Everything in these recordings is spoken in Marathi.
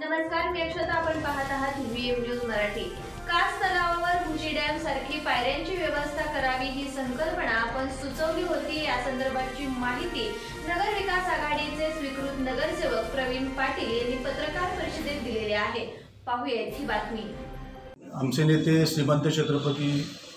नमस्कार, मी अक्षता. आपण पाहत आहात व्हीएम न्यूज मराठी. कास तलावावर भुजी डॅम सारखी पायऱ्यांची व्यवस्था करावी ही संकल्पना आपण सुचवली होती. या संदर्भाची माहिती नगर विकास आघाडीचे स्वीकृत नगरसेवक प्रवीण पाटील यांनी पत्रकार परिषदेत दिलेली आहे. पाहूयात ही बातमी. आमचे नेते श्रीमंत छत्रपती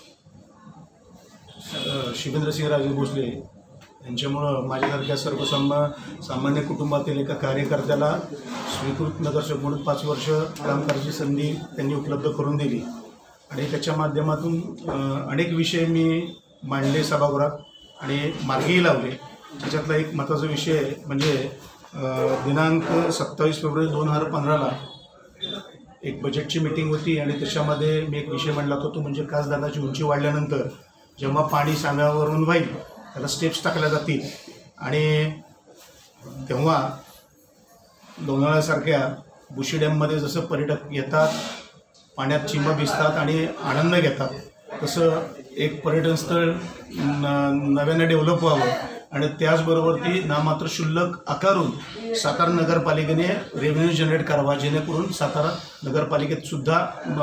शिवेंद्रसिंहराजे भोसले यांच्यामुळं माझ्यासारख्या सामान्य कुटुंबातील एका कार्यकर्त्याला स्वीकृत नगरसेवक म्हणून 5 वर्ष काम करायची संधी त्यांनी उपलब्ध करून दिली आणि त्याच्या माध्यमातून अनेक विषय मी मांडले सभागृहात आणि मार्गीही लावले. त्याच्यातला एक महत्त्वाचा विषय म्हणजे दिनांक 27 फेब्रुवारी 2015ला एक बजेटची मीटिंग होती आणि त्याच्यामध्ये मी एक विषय मांडला होता, तो म्हणजे कास धरणाची उंची वाढल्यानंतर जेव्हा पाणी सांगावरून वाईल त्याला स्टेप्स टाकल्या जातील आणि तेव्हा लोणावळ्यासारख्या भुशी डॅममध्ये जसं पर्यटक येतात, पाण्यात चिंब भिजतात आणि आनंद घेतात, तसं एक पर्यटन स्थळ नव्यानं डेव्हलप व्हावं आणि त्याचबरोबर ती नामात्र शुल्क आकारून सातारा नगरपालिकेने रेव्हेन्यू जनरेट करावा, जेणेकरून सातारा नगरपालिकेत सुद्धा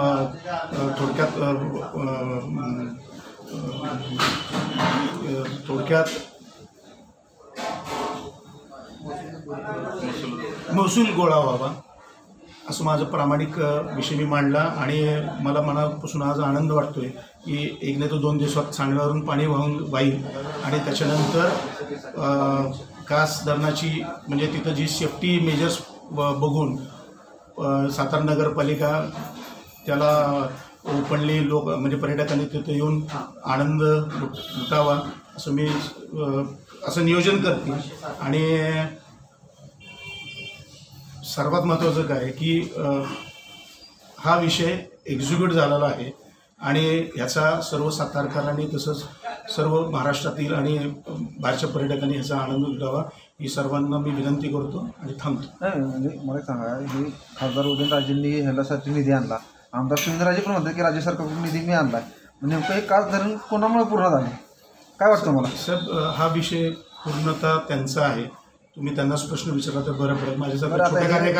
थोडक्यात महसूल गोळा व्हावा, असं माझं प्रामाणिक विषय मी मांडला. आणि मला मनापासून आज आनंद वाटतोय की 1 नाही तर 2 दिवसात सांगव्यावरून पाणी वाईल आणि त्याच्यानंतर कास धरणाची म्हणजे तिथं जी सेफ्टी मेजर्स बघून सातारा नगरपालिका त्याला ओपनली म्हणजे पर्यटकांनी तिथे येऊन आनंद लुटावा असं मी नियोजन करते. आणि सर्वात महत्त्वाचं काय की हा विषय एक्झिक्यूट झालेला आहे आणि याचा सर्व सातारकरांनी तसंच सर्व महाराष्ट्रातील आणि बाहेरच्या पर्यटकांनी ह्याचा आनंद लुटावा ही सर्वांना मी विनंती करतो आणि थांबतो. म्हणजे मला सांगा, हे खासदार उदयनराजेंनी ह्याच्यासाठी निधी आणला, आमदार शिवेंद्रराजे पण म्हणतात की राज्य सरकारकडून निधी मी आणला, नेमकं हे कास धरण कोणामुळे पूर्ण झाले काय वाटतं मला? साहेब, हा विषय पूर्णतः त्यांचा आहे. तुम्ही त्यांनाच प्रश्न विचारला तर बरं पडेल. माझ्यासारखं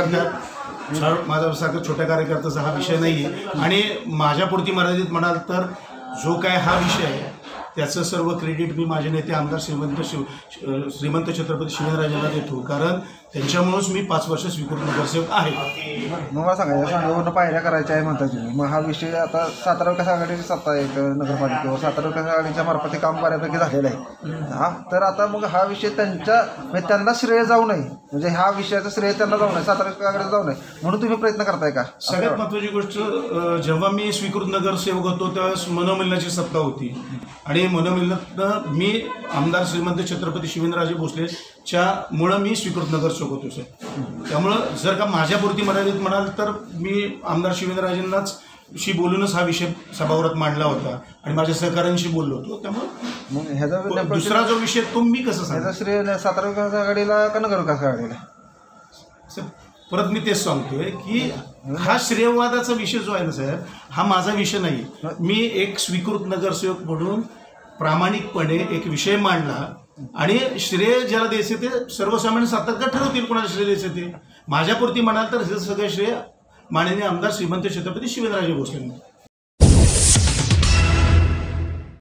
छोट्या कार्यकर्त्याचा हा विषय नाही आहे आणि माझ्यापुरती मर्यादित म्हणाल तर जो काय हा विषय आहे त्याचं सर्व क्रेडिट मी माझे नेते आमदार श्रीमंत छत्रपती शिवेंद्रराजेंना देतो, कारण त्यांच्यामुळेच मी 5 वर्ष स्वीकृत नगरसेवक आहे. मग मला सांगा, या सांगण्यावरून पायऱ्या करायच्या आहे म्हणता तुम्ही, मग हा विषय आता सातारा विकास आघाडीची सत्ता आहे नगरपालिकेवर, सातारा विकास आघाडीच्या मार्फत हे काम बऱ्यापैकी झालेलं आहे. हा तर आता मग हा विषय त्यांना श्रेय जाऊ नये, म्हणजे हा विषयाचं श्रेय त्यांना जाऊ नये, सातारा विकास आघाडीला जाऊ नये म्हणून तुम्ही प्रयत्न करताय का? सगळ्यात महत्त्वाची गोष्ट, जेव्हा मी स्वीकृत नगरसेवक होतो त्यावेळेस मनोमिलनाची सत्ता होती आणि मनोमिलनातनं मी आमदार श्रीमंत छत्रपती शिवेंद्रराजे भोसलेच्यामुळं मी स्वीकृत नगरसेवक होतो सर. त्यामुळं जर का माझ्यापुरती मर्यादित म्हणाल तर मी आमदार शिवेंद्रराजेंनाच बोलूनच हा विषय सभागृहात मांडला होता आणि माझ्या सहकाऱ्यांशी बोललो होतो. त्यामुळे मग ह्याचा दुसरा जो विषय तो मी कसं सांगतो, श्रेय सातारा विकास आघाडीला का नगर विकास आघाडीला? परत मी तेच सांगतोय की हा श्रेयवादाचा विषय जो आहे ना साहेब, हा माझा विषय नाही. मी एक स्वीकृत नगरसेवक म्हणून प्रामाणिकपणे एक विषय मांडला आणि श्रेय ज्याला द्यायचे ते सर्वसामान्य सातारकर ठरवतील कोणाला श्रेय द्यायचं ते. माझ्यापुरती म्हणाल तर हे सगळं श्रेय माननीय आमदार श्रीमंत छत्रपती शिवेंद्रराजे भोसले.